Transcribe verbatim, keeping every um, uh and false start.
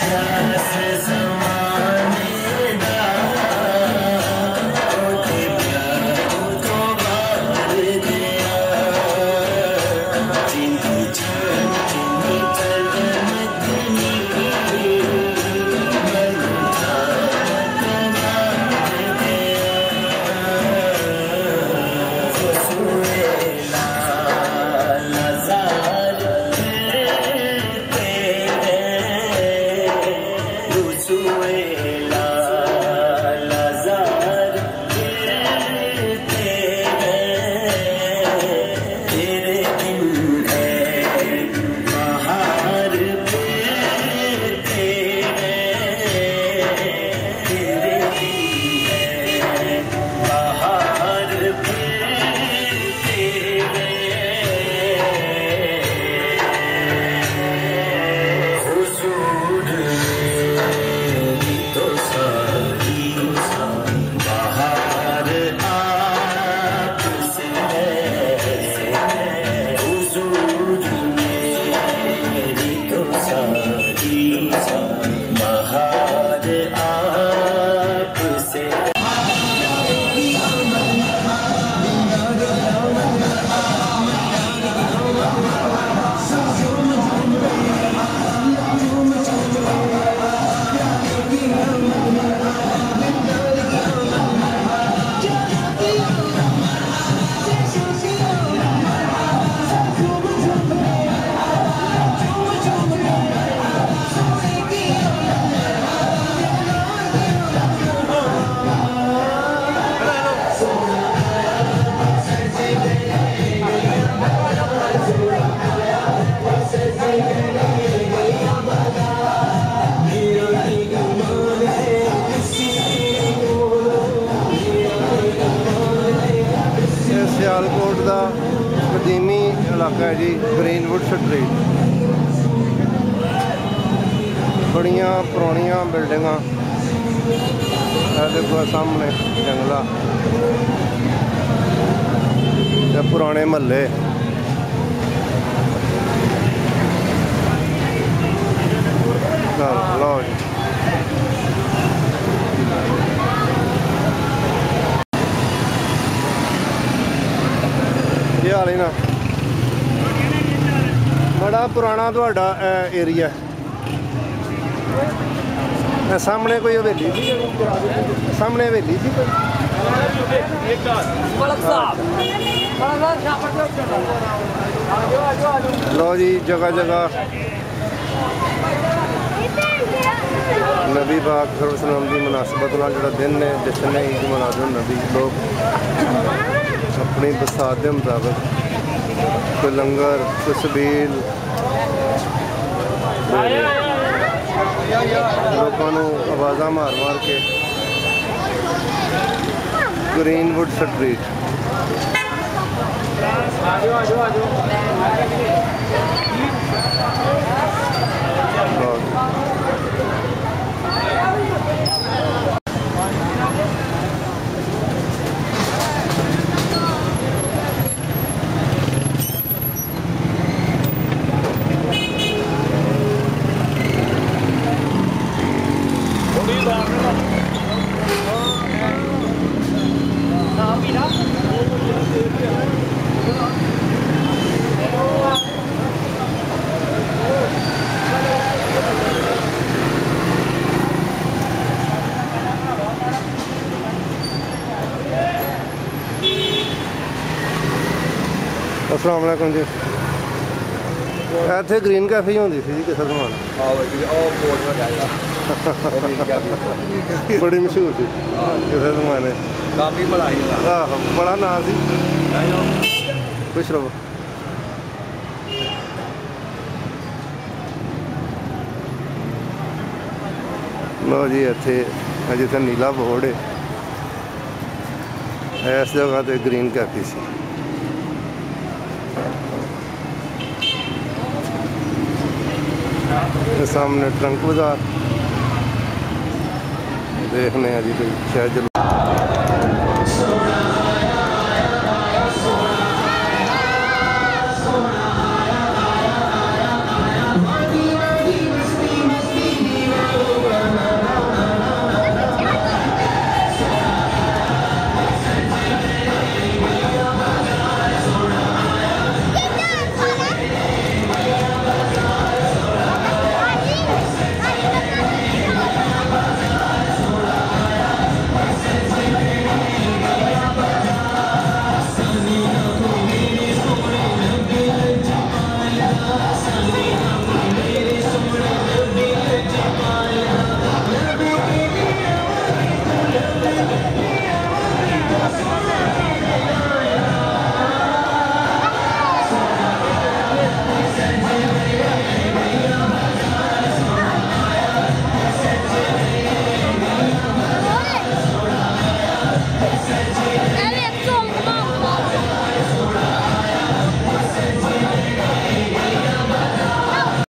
सियालकोट का कदीमी इलाका है जी, ग्रीनवुड स्ट्रीट। बड़िया पुरानिया बिल्डिंगा, देखो सामने जंगला, पुराने महल्ले। लो जी हाल ही ना, बड़ा पुराना तुहाडा एरिया। सामने कोई हवेली थी, सामने हवेली थी कोई। लो जी जगह जगह नबी पाक सल्लल्लाहु की मुनासबत नाल जिहड़ा दिन है जश्न है ईद मिलादुन नबी, लोग अपनी बसात के मुताबिक कोई लंगर कोई सबील लोगों आवाज़ा मार मार के ग्रीनवुड स्ट्रीट। अस्सलाम वालेकुम जी। इतने ग्रीन कैफे ही होती थी किस समान बड़ी मशहूर थी किस जमाने, आहो बड़ा नाम सी। खुश रहो। लो जी इतने जिथे नीला बोर्ड है इस जगह पर ग्रीन कैफे सी। सामने ट्रंक बाजार देखने जी कोई शायद।